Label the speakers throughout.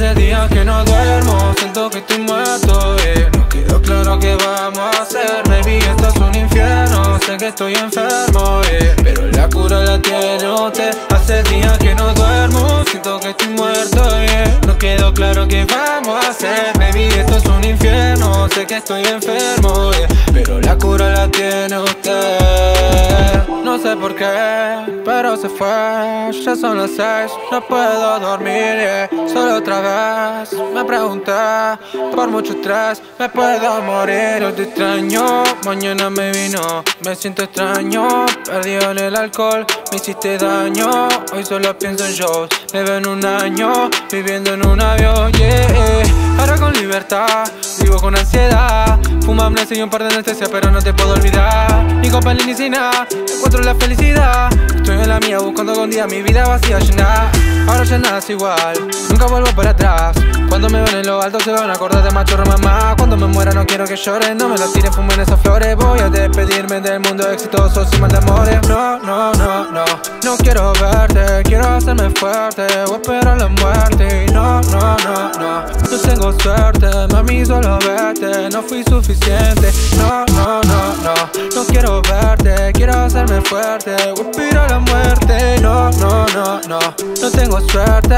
Speaker 1: Hace días que no duermo, siento que estoy muerto, no quedó claro qué vamos a hacer. Baby, esto es un infierno, sé que estoy enfermo, pero la cura la tiene usted. Hace días que no duermo, siento que estoy muerto, no quedó claro qué vamos a hacer. Baby, esto es un infierno, sé que estoy enfermo, pero la cura la tiene usted. No sé por qué, pero se fue. Ya son las 6, no puedo dormir, solo otra vez me pregunté, por mucho estrés me puedo morir. Hoy te extraño, mañana me vino, me siento extraño, perdido en el alcohol, me hiciste daño. Hoy solo pienso en shows, me ven un año, viviendo en un avión, ahora con libertad, vivo con ansiedad, fumo amnesia y un par de anestesia, pero no te puedo olvidar. Ni copa ni sin nada, encuentro la felicidad, estoy en la mía buscando con día mi vida vacía llena. Ahora ya nada es igual, nunca vuelvo para atrás. Cuando me ven en lo alto se van a acordar de machorro mamá. Cuando me muera no quiero que lloren, no me lo tiren, fumen esas flores. Voy a despedirme del mundo exitoso sin mal de amores. No, no, no, no, no quiero verte, quiero hacerme fuerte o esperar la muerte. No, no, no, no, no tengo suerte, mami, solo vete, no fui suficiente. No, no, no, no, no quiero verte, quiero hacerme fuerte o esperar la muerte. No, no, no, no, no tengo suerte,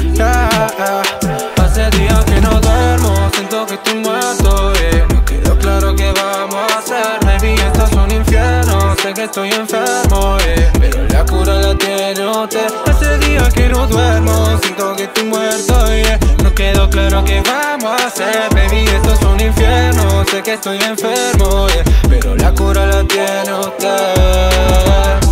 Speaker 1: Hace días que no duermo, siento que estoy muerto, no quedó claro qué vamos a hacer. Baby, esto es un infierno, sé que estoy enfermo, pero la cura la tiene usted. Hace días que no duermo, siento que estoy muerto, no quedó claro qué vamos a hacer. Baby, esto es un infierno, sé que estoy enfermo, pero la cura la tiene usted.